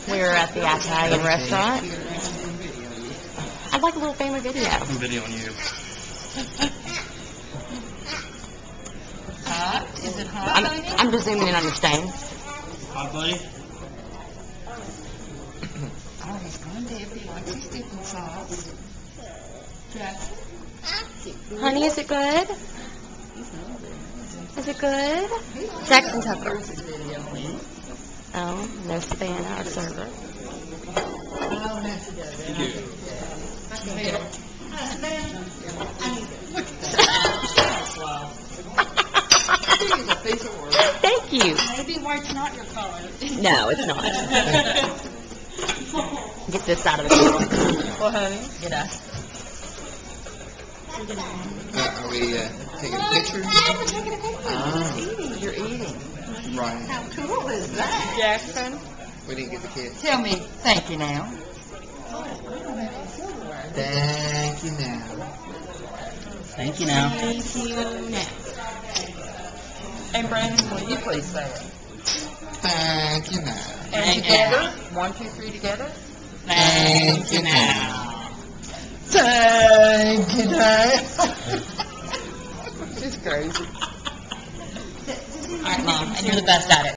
We're at the Italian restaurant. I'd like a little family video. I'm videoing you. Hot? Is it hot, honey? I'm just zooming in on your stain. Hot, buddy? Oh, he's gone dippy. He likes his dipping sauce. Jackson? Honey, is it good? Is it good? Jackson Tucker. Oh, no Savannah, our server. Oh, that's good. Thank you. Maybe white's not your color. No, it's not. Get this out of the camera. Well, honey, get us. Are we taking a picture? Yeah, we're taking a picture. Ah. You're eating. Right. How cool is that? Jackson, We didn't get the kids. tell me thank you now. Thank you now. Thank you now. Thank you now. And Brandon, will you please say it? Thank you now. And together, 1, 2, 3 together. Thank you now. Thank you now. She's crazy. All right, Mom, and you're the best at it.